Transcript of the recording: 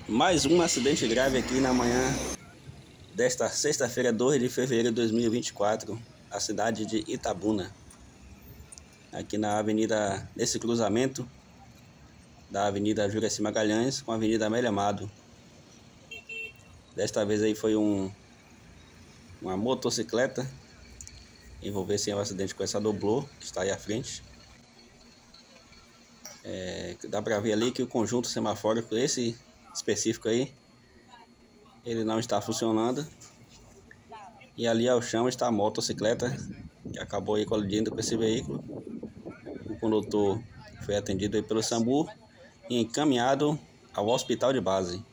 Mais um acidente grave aqui na manhã desta sexta-feira, 2 de fevereiro de 2024, a cidade de Itabuna. Aqui na avenida, nesse cruzamento da Avenida Juracy Magalhães com a Avenida Amélia Amado. Desta vez aí foi uma motocicleta, envolveu-se em um acidente com essa doblô que está aí à frente. Dá pra ver ali que o conjunto semafórico, esse específico aí, ele não está funcionando. E ali ao chão está a motocicleta que acabou aí colidindo com esse veículo. O condutor foi atendido aí pelo SAMU e encaminhado ao hospital de base.